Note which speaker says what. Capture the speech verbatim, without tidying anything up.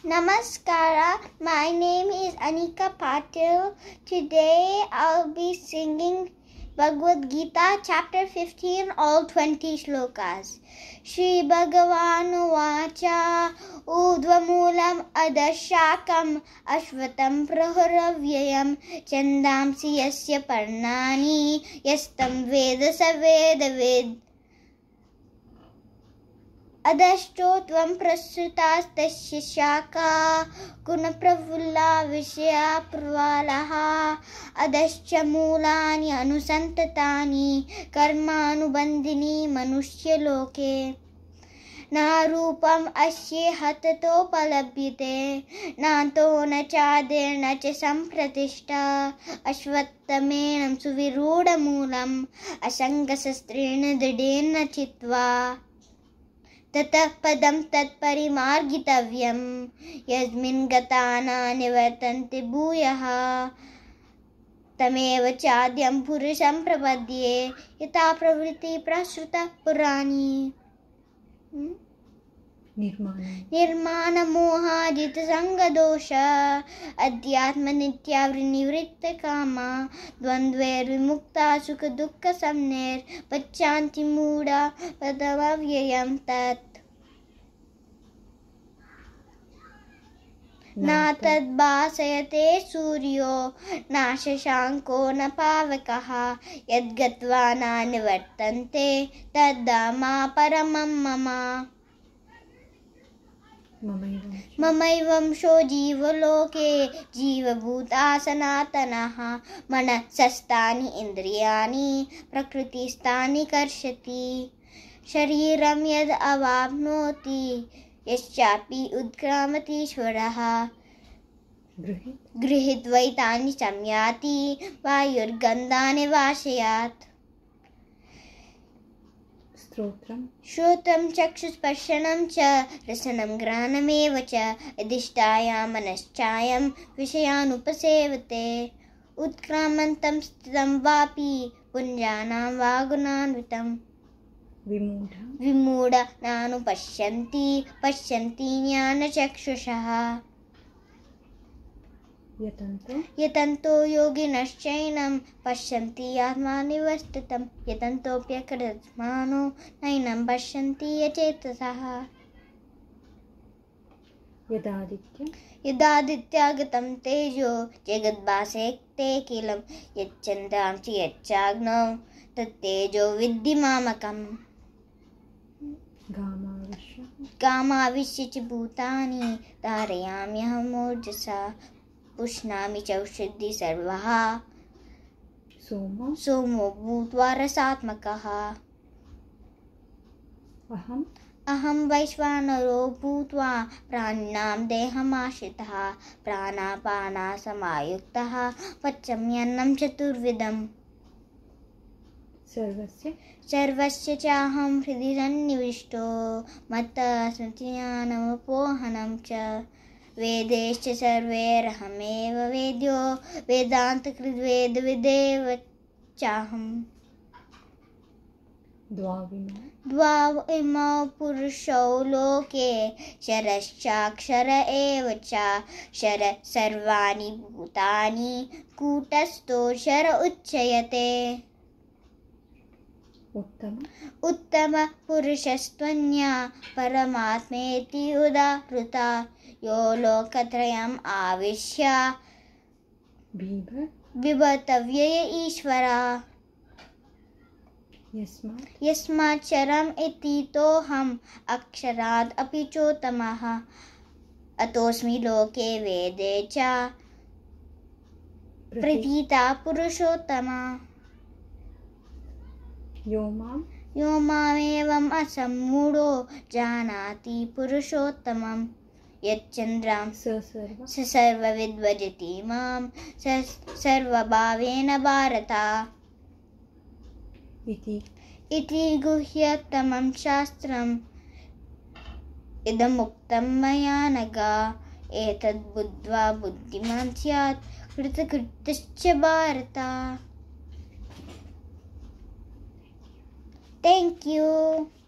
Speaker 1: Namaskara, my name is Anika Patil. Today I'll be singing Bhagavad Gita chapter fifteen, all twenty shlokas. Shri Bhagavanu Vacha Udvamulam Adashakam Ashvatam Prahuravyayam Chandamsi Yasya Parnani Yastam Veda Saveda Ved Adashto Tvam Prasutastasya Shaka Gunapravulla Vishya Pravalaha Adascha Mulani Anusantatani Karmanubandhini Manushya Loke Narupam Asye Hatato Palabhyate Nanto Nachadir Nacha Sampratishta Ashvattamenam Suviruda Moolam Asangasastrena Didena Chitva Tatah padam tat parimargitavyam yasmin gatana nivartanti bhuyaha tameva chadyam purusham prapadye yata pravriti prasruta purani.
Speaker 2: Nirmana
Speaker 1: Nirmana moha jita sanga dosha adhyatma nitya vrinivritta kama dvandver vimukta sukha dukkha samner pachanti muda padavavyayam tat na tad bhasayate suryo na shashanko na pavakaha yad gatva na nivartante tadama paramam mama. Mamaivaṁ jivaloke jivabhuta sanatanaha manasastani indriyani prakrutistani karshati shariram yad avapnoti yaschapi udkramati shvaraha grihitvaitani samyati vayurgandhani vashayat. Shrotam chakshusparshanam cha rasanam granameva cha adhishtayam manaschayam vishayanupasevate utkramantam sthitam vapi punjanam vagunanvitam
Speaker 2: Vimuda
Speaker 1: vimuda nanu pashyanti pashyanti jnana chakshushaha
Speaker 2: yatanto
Speaker 1: yatanto yoginaschainam pashyanti atmani vastitam yatanto pyakradasmano nainam pashyanti yachetasaha
Speaker 2: yadaditya
Speaker 1: yadadityagatam tejo jagadbhasekte kilam yachandamsi yachagnav tattejo viddhimamakam
Speaker 2: gamavisya
Speaker 1: gamavisya च bhutani dharayamyaham orjasa Pushnami chaushidhi sarvaha
Speaker 2: Soma
Speaker 1: Somo bhutva rasatmakaha
Speaker 2: Aham
Speaker 1: Aham vaishvanaro bhutva praninam deham ashitaha pranapana samayuktaha vachamyannam chaturvidam
Speaker 2: Sarvasya
Speaker 1: Sarvasya chaham hridi sannivishto matta smrityanam apohanam cha Vedescha sarverhameva vedyo vedanta kridveda videva chaham
Speaker 2: Dvavima
Speaker 1: Dvav imau purusho loke sharashakshara eva cha shara sarvani bhutani kutasto shara uchayate
Speaker 2: Uttama
Speaker 1: Uttama purushastvanya paramatmeti udahruta Yo lokatrayam avishya
Speaker 2: Bhiva
Speaker 1: vibhatavyaya ishvara
Speaker 2: Yasma
Speaker 1: Yasmacharam iti toham aksharad api chotamaha Atosmi loke vede cha pratita purushottama
Speaker 2: Yomam
Speaker 1: Yomamevam asammudo janati purushottamam Yachandram
Speaker 2: Sasarva
Speaker 1: Sasarva vidvajati mam Sarva bhavena bharata
Speaker 2: Iti
Speaker 1: Iti guhyattamam shastram Idam uktam maya naga Etad buddhva buddhiman syat Krita kritascha bharata Thank you.